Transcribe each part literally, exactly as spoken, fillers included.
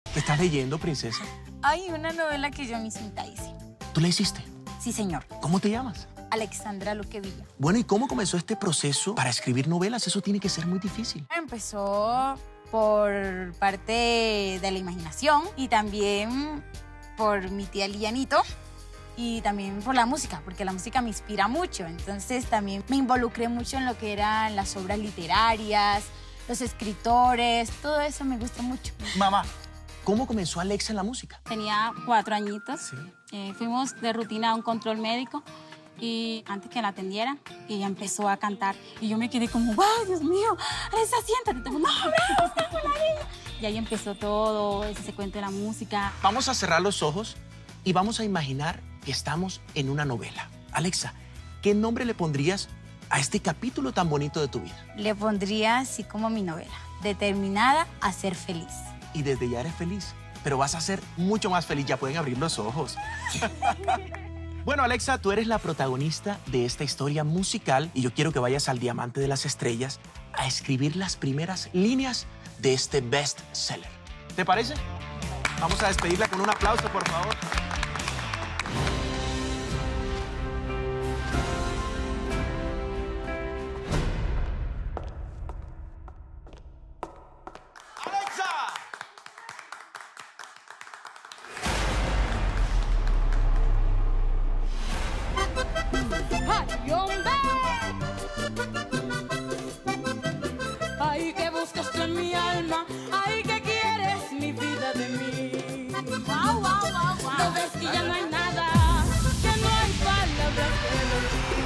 ¿Qué estás leyendo, princesa? Hay una novela que yo mismita hice. ¿Tú la hiciste? Sí, señor. ¿Cómo te llamas? Alexandra Luquevilla. Bueno, ¿y cómo comenzó este proceso para escribir novelas? Eso tiene que ser muy difícil. Empezó por parte de la imaginación y también por mi tía Lianito y también por la música, porque la música me inspira mucho. Entonces también me involucré mucho en lo que eran las obras literarias, los escritores, todo eso me gusta mucho. Mamá, ¿cómo comenzó Alexa en la música? Tenía cuatro añitos. Sí. Eh, fuimos de rutina a un control médico y antes que la atendieran, ella empezó a cantar. Y yo me quedé como, wow, Dios mío, Alexa, siéntate. No, no, no, la niña. Y ahí empezó todo ese cuento de la música. Vamos a cerrar los ojos y vamos a imaginar que estamos en una novela. Alexa, ¿qué nombre le pondrías a este capítulo tan bonito de tu vida? Le pondría así como mi novela, Determinada a ser feliz. Y desde ya eres feliz, pero vas a ser mucho más feliz. Ya pueden abrir los ojos. Bueno, Alexa, tú eres la protagonista de esta historia musical y yo quiero que vayas al Diamante de las Estrellas a escribir las primeras líneas de este best seller. ¿Te parece? Vamos a despedirla con un aplauso, por favor. ¡Ay, hombre! ¡Ay, que buscas tú en mi alma! ¡Ay, que quieres mi vida de mí! ¡Wow, wow, wow, wow! No ves que ya no hay nada, que no hay palabras que decir.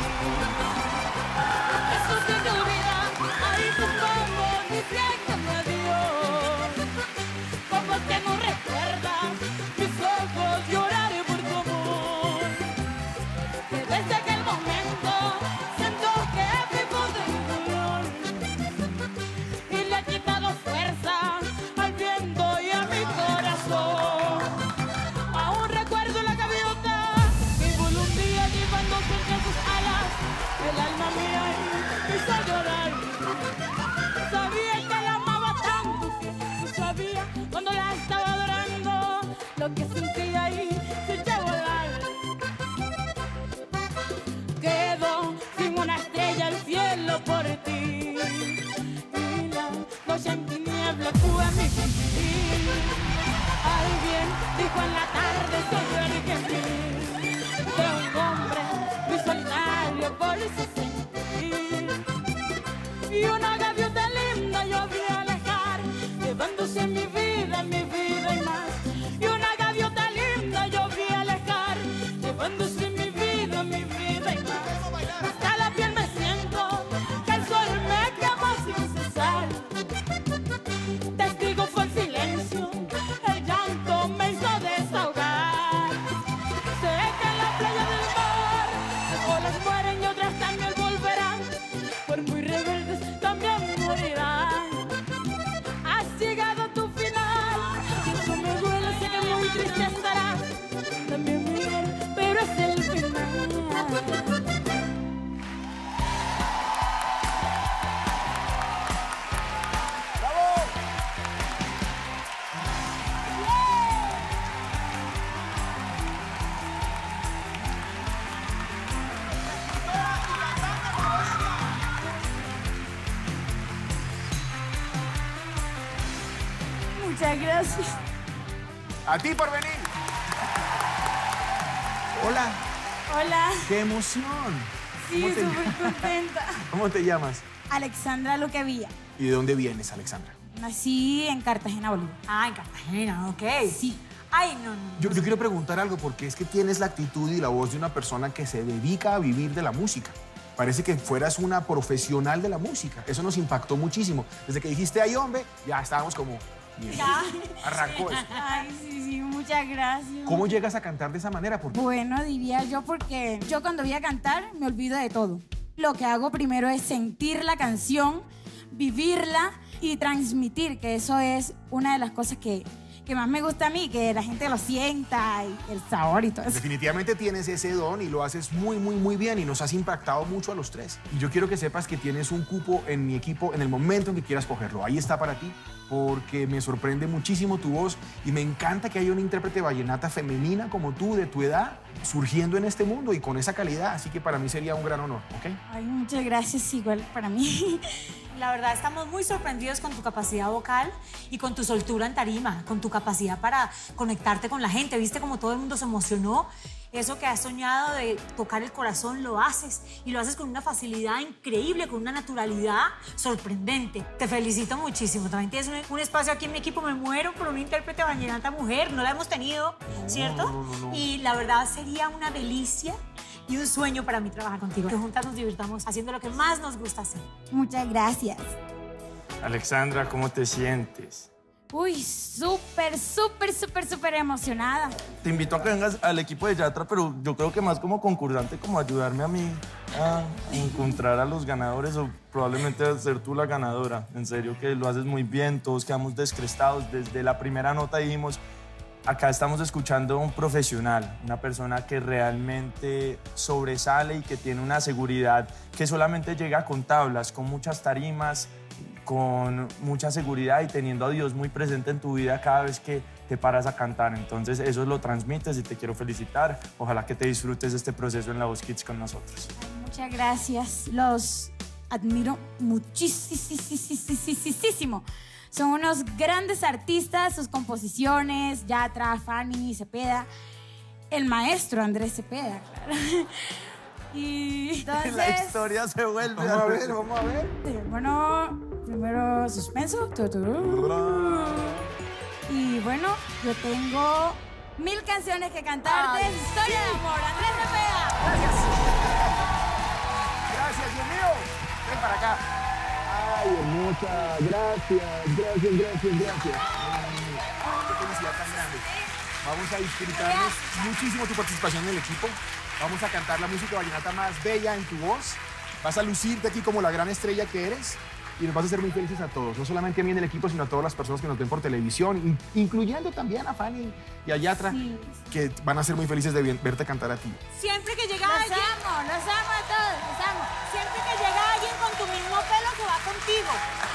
Eso es de tu vida, ay, tu favor, diciéndome adiós. Como que no recuerdas mis ojos lloraré por tu amor. Que desde aquel momento siento que vivo de dolor y le ha quitado fuerza al viento y a mi corazón. Aún recuerdo la gaviota que voló un día llevándose entre sus alas el alma mía y me hizo llorar. Sabía que la amaba tanto y sabía cuando la estaba adorando lo que sentía ahí se echó a volar. Quedó sin una estrella el cielo por ti y la noche en tinieblas fue mi sentir. Alguien dijo en la tarde soy el que vi de un hombre muy solitario por su sentir. Y una gaviota linda yo vi alejar, llevándose mi vida, mi vida y más. Y una gaviota linda yo vi alejar, llevándose mi vida, mi vida y más. Hasta la piel me siento que el sol me quema sin cesar. Testigo fue el silencio, el llanto me hizo desahogar. Sé que en la playa del mar las olas mueren y otras también volverán. Por muy rebeldes también morirán. Has llegado a tu final y eso me duele, sé que muy triste estarás. También Miguel, pero es el final. Muchas gracias. A ti por venir. Hola, Hola. qué emoción. Sí, ¿Cómo te súper llamas? contenta. ¿Cómo te llamas? Alexandra Luquevilla. ¿Y de dónde vienes, Alexandra? Nací en Cartagena, Bolivia. Ah, en Cartagena, ok. Sí. Ay, no, no. Yo, yo quiero preguntar algo, porque es que tienes la actitud y la voz de una persona que se dedica a vivir de la música. Parece que fueras una profesional de la música. Eso nos impactó muchísimo. Desde que dijiste, ay, hombre, ya estábamos como... Bien. Ya. Arrancó eso. Ay, sí, sí, muchas gracias. ¿Cómo llegas a cantar de esa manera? Porque Bueno, diría yo porque yo cuando voy a cantar me olvido de todo. Lo que hago primero es sentir la canción, vivirla y transmitir, que eso es una de las cosas que, que más me gusta a mí, que la gente lo sienta y el sabor y todo eso. Definitivamente tienes ese don y lo haces muy, muy, muy bien y nos has impactado mucho a los tres. Y yo quiero que sepas que tienes un cupo en mi equipo en el momento en que quieras cogerlo. Ahí está para ti, porque me sorprende muchísimo tu voz y me encanta que haya una intérprete vallenata femenina como tú, de tu edad, surgiendo en este mundo y con esa calidad. Así que para mí sería un gran honor, ¿ok? Ay, muchas gracias, igual para mí. La verdad, estamos muy sorprendidos con tu capacidad vocal y con tu soltura en tarima, con tu capacidad para conectarte con la gente. ¿Viste cómo todo el mundo se emocionó? Eso que has soñado de tocar el corazón lo haces y lo haces con una facilidad increíble, con una naturalidad sorprendente. Te felicito muchísimo. También tienes un, un espacio aquí en mi equipo. Me muero por una intérprete vallenata mujer. No la hemos tenido, ¿cierto? no, no, no. Y la verdad sería una delicia y un sueño para mí trabajar contigo. Que juntas nos divirtamos haciendo lo que más nos gusta hacer. Muchas gracias. Alexandra, ¿cómo te sientes? Uy, súper, súper, súper, súper emocionada. Te invito a que vengas al equipo de Yatra, pero yo creo que más como concursante, como ayudarme a mí a encontrar a los ganadores o probablemente a ser tú la ganadora. En serio que lo haces muy bien, todos quedamos descrestados. Desde la primera nota dijimos, acá estamos escuchando a un profesional, una persona que realmente sobresale y que tiene una seguridad que solamente llega con tablas, con muchas tarimas, con mucha seguridad y teniendo a Dios muy presente en tu vida cada vez que te paras a cantar. Entonces eso lo transmites y te quiero felicitar. Ojalá que te disfrutes este proceso en La Voz Kids con nosotros. Ay, muchas gracias. Los admiro muchísimo. Son unos grandes artistas, sus composiciones, Yatra, Fanny, Cepeda, el maestro Andrés Cepeda, claro. Y entonces, La historia se vuelve. Vamos a ver, vamos a ver. bueno, primero suspenso. Y bueno, yo tengo mil canciones que cantarte. Ay, Historia de amor, Andrés Cepeda. Gracias. Gracias, Dios mío. Ven para acá. Ay, hermosa. Gracias, gracias, gracias, gracias. Ay, qué felicidad tan grande. Vamos a disfrutarnos muchísimo tu participación en el equipo. Vamos a cantar la música vallenata más bella en tu voz. Vas a lucirte aquí como la gran estrella que eres y nos vas a hacer muy felices a todos. No solamente a mí en el equipo, sino a todas las personas que nos ven por televisión, in- incluyendo también a Fanny y a Yatra, Sí. que van a ser muy felices de vi- verte cantar a ti. Siempre que llega Los alguien, amo, los amo a todos, los amo. siempre que llega alguien con tu mismo pelo, se va contigo.